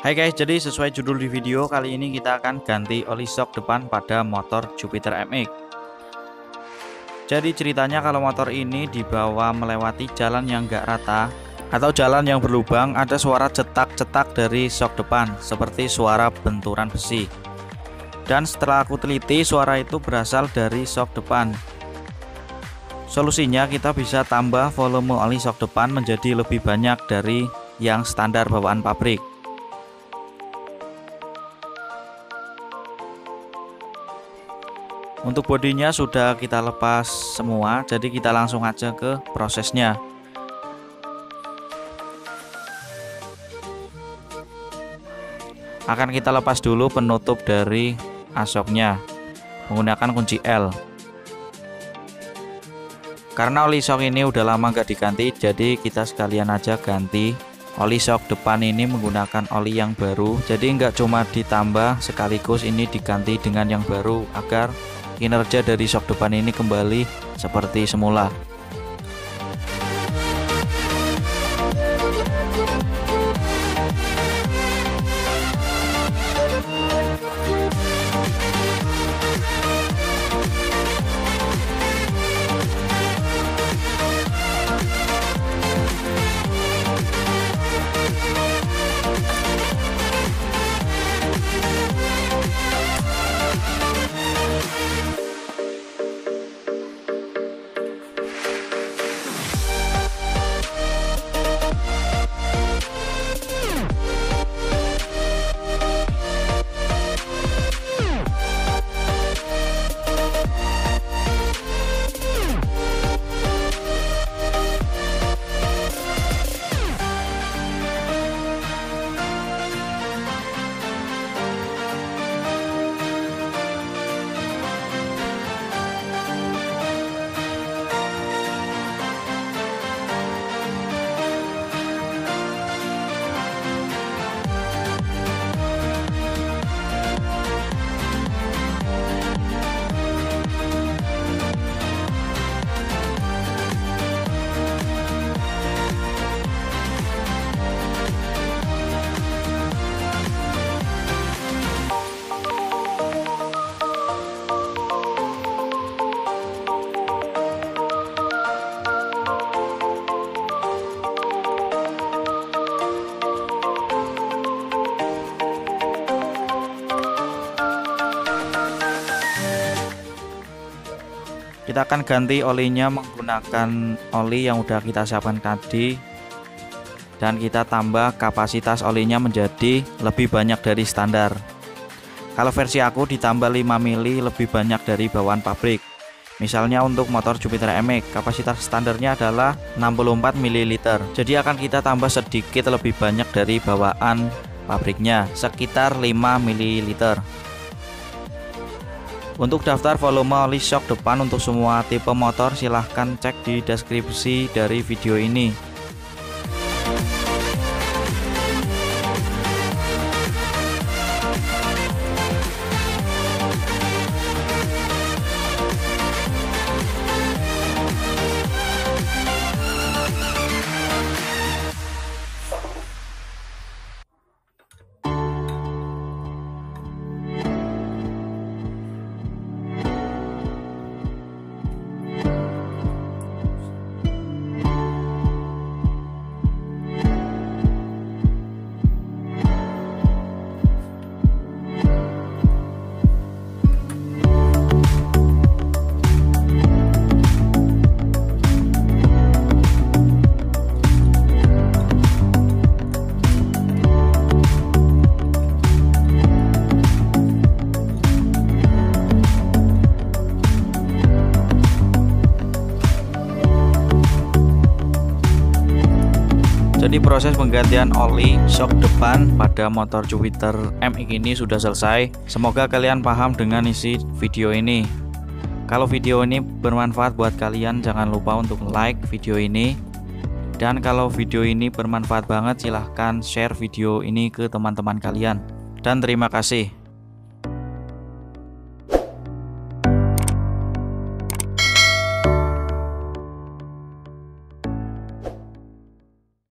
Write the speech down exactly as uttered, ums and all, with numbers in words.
Hai guys, jadi sesuai judul di video kali ini kita akan ganti oli shock depan pada motor Jupiter M X. Jadi ceritanya kalau motor ini dibawa melewati jalan yang gak rata atau jalan yang berlubang, ada suara cetak-cetak dari shock depan seperti suara benturan besi. Dan setelah aku teliti, suara itu berasal dari shock depan. Solusinya kita bisa tambah volume oli shock depan menjadi lebih banyak dari yang standar bawaan pabrik. Untuk bodinya sudah kita lepas semua, jadi kita langsung aja ke prosesnya. Akan kita lepas dulu penutup dari asoknya menggunakan kunci L. Karena oli shock ini udah lama gak diganti, jadi kita sekalian aja ganti oli shock depan ini menggunakan oli yang baru. Jadi nggak cuma ditambah sekaligus, ini diganti dengan yang baru agar kinerja dari shock depan ini kembali seperti semula. Kita akan ganti olinya menggunakan oli yang udah kita siapkan tadi, dan kita tambah kapasitas olinya menjadi lebih banyak dari standar. Kalau versi aku ditambah lima mili lebih banyak dari bawaan pabrik. Misalnya untuk motor Jupiter M X kapasitas standarnya adalah enam puluh empat mililiter, jadi akan kita tambah sedikit lebih banyak dari bawaan pabriknya, sekitar lima mililiter. Untuk daftar volume oli shock depan untuk semua tipe motor silahkan cek di deskripsi dari video ini. Jadi proses penggantian oli shock depan pada motor Jupiter M X ini sudah selesai. Semoga kalian paham dengan isi video ini. Kalau video ini bermanfaat buat kalian, jangan lupa untuk like video ini. Dan kalau video ini bermanfaat banget, silahkan share video ini ke teman-teman kalian. Dan terima kasih.